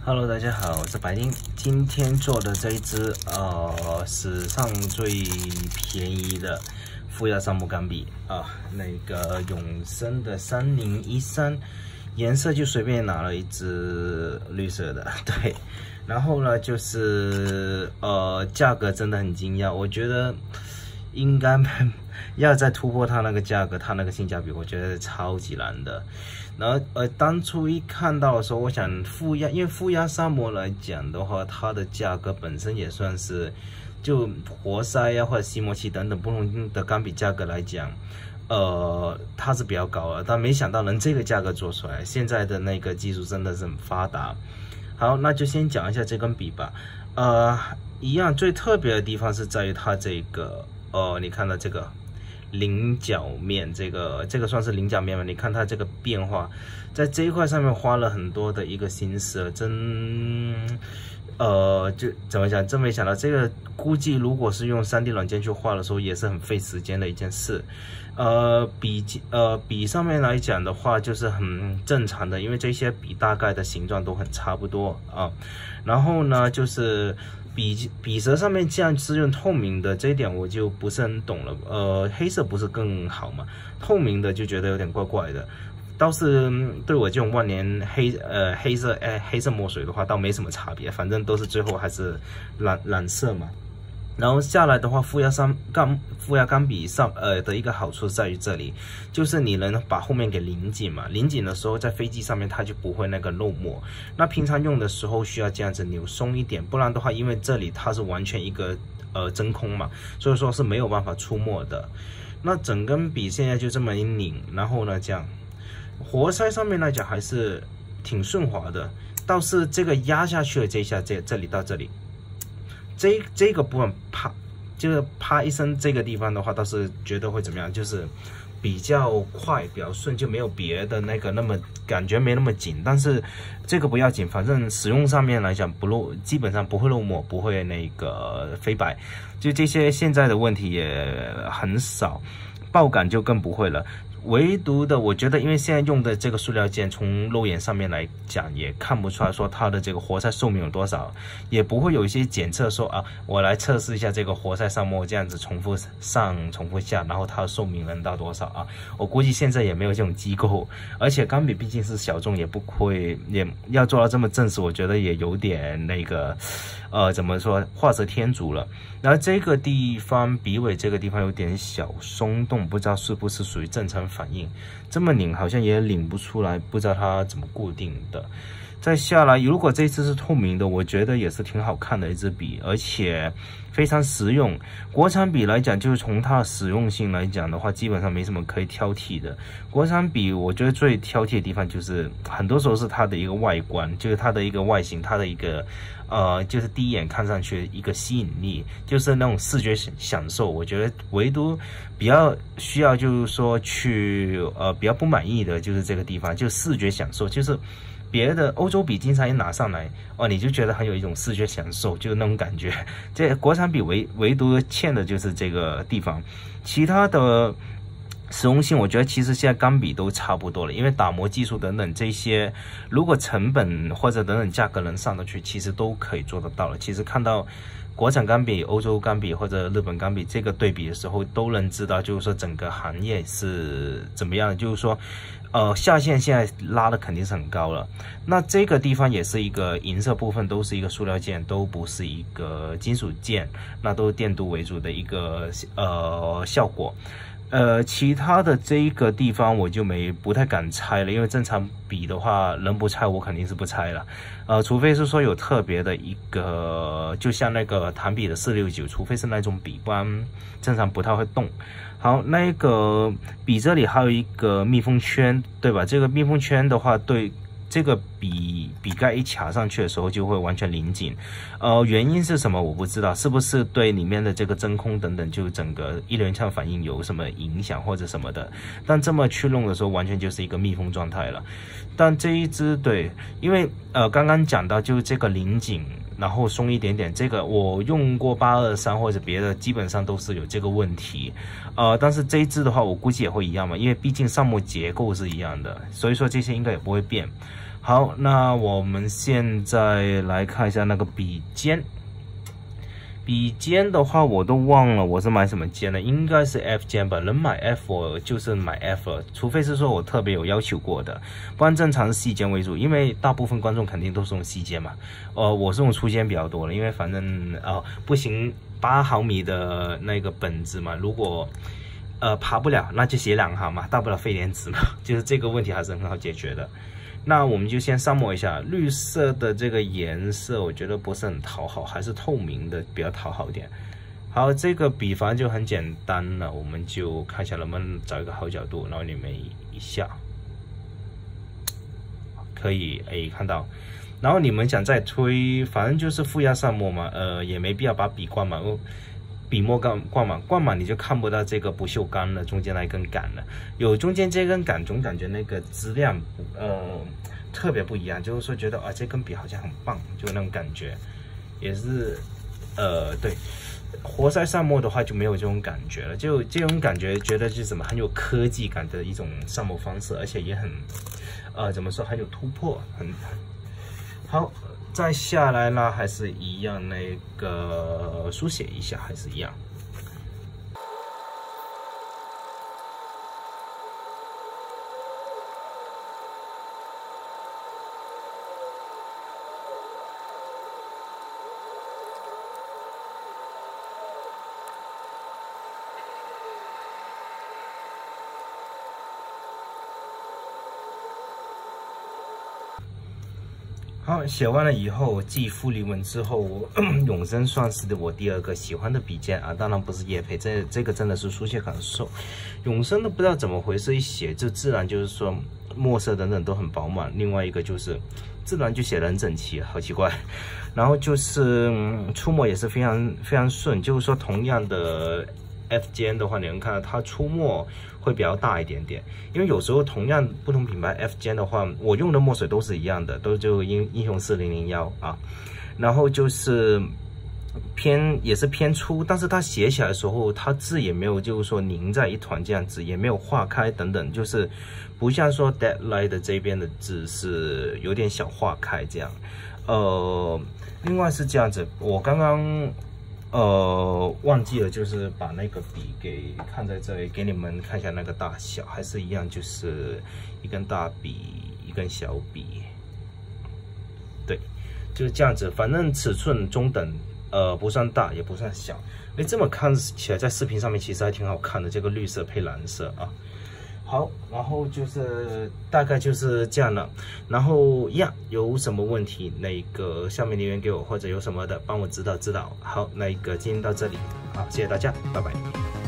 Hello， 大家好，我是白丁。今天做的这一支史上最便宜的负压橡木钢笔那个永生的3013，颜色就随便拿了一支绿色的，对。然后呢，就是价格真的很惊讶，我觉得应该要再突破它那个价格，它那个性价比，我觉得超级难的。然后当初一看到的时候，我想因为负压砂膜来讲的话，它的价格本身也算是就活塞呀或者吸膜器等等不同的钢笔价格来讲，它是比较高的，但没想到能这个价格做出来。现在的那个技术真的是很发达。好，那就先讲一下这根笔吧。一样最特别的地方是在于它这个你看到这个菱角面，这个算是菱角面吗？你看它这个变化，在这一块上面花了很多的一个心思，就怎么讲？真没想到，这个估计如果是用3D 软件去画的时候，也是很费时间的一件事。笔上面来讲的话，就是很正常的，因为这些笔大概的形状都很差不多啊。然后呢，就是笔舌上面既然是用透明的，这一点我就不是很懂了。黑色不是更好吗？透明的就觉得有点怪怪的。倒是对我这种万年黑色墨水的话，倒没什么差别，反正都是最后还是染色嘛。然后下来的话，负压钢笔上的一个好处在于这里，就是你能把后面给拧紧嘛。拧紧的时候，在飞机上面它就不会那个漏墨。那平常用的时候需要这样子扭松一点，不然的话，因为这里它是完全一个真空嘛，所以说是没有办法出墨的。那整根笔现在就这么一拧，然后呢这样，活塞上面来讲还是挺顺滑的，倒是这个压下去的这一下，这里到这里。这个部分就是啪一声，这个地方的话倒是觉得会怎么样，就是比较快比较顺，就没有别的那个那么感觉没那么紧。但是这个不要紧，反正使用上面来讲基本上不会漏墨，不会那个飞白，就这些现在的问题也很少，爆感就更不会了。唯独的，我觉得，因为现在用的这个塑料件，从肉眼上面来讲，也看不出来说它的这个活塞寿命有多少，也不会有一些检测说我来测试一下这个活塞上膜这样子重复上、重复下，然后它的寿命能到多少啊？我估计现在也没有这种机构，而且钢笔毕竟是小众，也不会也要做到这么正式，我觉得也有点那个，怎么说，画蛇添足了。然后这个地方笔尾这个地方有点小松动，不知道是不是属于正常反应，这么拧好像也拧不出来，不知道它怎么固定的。再下来，如果这支是透明的，我觉得也是挺好看的一支笔，而且非常实用。国产笔来讲，就是从它的实用性来讲的话，基本上没什么可以挑剔的。国产笔我觉得最挑剔的地方就是很多时候是它的一个外观，就是它的一个外形，它的一个就是第一眼看上去一个吸引力，就是那种视觉享受。我觉得唯独比较需要就是说比较不满意的就是这个地方，就视觉享受，就是别的欧洲笔经常一拿上来你就觉得很有一种视觉享受，就是那种感觉。这国产笔唯独欠的就是这个地方，其他的实用性，我觉得其实现在钢笔都差不多了，因为打磨技术等等这些，如果成本或者等等价格能上得去，其实都可以做得到了。其实看到国产钢笔、欧洲钢笔或者日本钢笔这个对比的时候，都能知道就是说整个行业是怎么样的，就是说下限现在拉的肯定是很高了。那这个地方也是一个银色部分，都是一个塑料件，都不是一个金属件，那都是电镀为主的一个效果。其他的这一个地方我就不太敢拆了，因为正常笔的话能不拆我肯定是不拆了，除非是说有特别的一个，就像那个弹笔的469，除非是那种笔，不然正常不太会动。好，那个笔这里还有一个密封圈，对吧？这个密封圈的话，对这个笔盖一卡上去的时候就会完全拧紧，原因是什么我不知道，是不是对里面的这个真空等等，就整个一连串反应有什么影响或者什么的？但这么去弄的时候，完全就是一个密封状态了。但这一支对，因为刚刚讲到就是这个拧紧，然后松一点点，这个我用过823或者别的，基本上都是有这个问题。但是这一支的话，我估计也会一样嘛，因为毕竟上膜结构是一样的，所以说这些应该也不会变。 好，那我们现在来看一下那个笔尖。笔尖的话，我都忘了我是买什么尖了，应该是 F 尖吧。能买 F 我就是买 F 了，除非是说我特别有要求过的，不然正常是细尖为主。因为大部分观众肯定都是用细尖嘛，我是用粗尖比较多了，因为反正不行8毫米的那个本子嘛，如果爬不了，那就写2行嘛，大不了废点纸嘛，就是这个问题还是很好解决的。那我们就先上墨一下绿色的这个颜色，我觉得不是很讨好，还是透明的比较讨好一点。好，这个笔反正就很简单了，我们就看一下能不能找一个好角度，然后你们一下，可以看到。然后你们想再推，反正就是负压上墨嘛，也没必要把笔灌满。笔墨灌满，你就看不到这个不锈钢的中间那一根杆了。有中间这根杆，总感觉那个质量特别不一样，就是说觉得这根笔好像很棒，就那种感觉。也是对，活塞上墨的话就没有这种感觉了，就这种感觉觉得是什么很有科技感的一种上墨方式，而且也很怎么说很有突破，很好。再下来呢，还是一样那个书写一下，还是一样。好，写完了以后，继傅立文之后，永生算是我第2个喜欢的笔尖啊，当然不是业配，这个真的是书写感受。永生的不知道怎么回事，一写就自然就是说墨色等等都很饱满，另外一个就是自然就写得很整齐，好奇怪。然后就是出墨也是非常顺，就是说同样的 F 尖的话，你能看到它出墨会比较大一点点，因为有时候同样不同品牌 F 尖的话，我用的墨水都是一样的，都就英雄4001啊，然后就是也是偏粗，但是它写起来的时候，它字也没有就是说凝在一团这样子，也没有化开等等，就是不像说 Deadlight 的这边的字是有点小化开这样。另外是这样子，我刚刚忘记了，就是把那个笔给看在这里，给你们看一下那个大小，还是一样，就是一根大笔，一根小笔，对，就是这样子，反正尺寸中等，不算大也不算小，这么看起来在视频上面其实还挺好看的，这个绿色配蓝色啊。好，然后就是大概就是这样了。然后有什么问题，那个下面留言给我，或者有什么的帮我指导。好，那个今天到这里，好，谢谢大家，拜拜。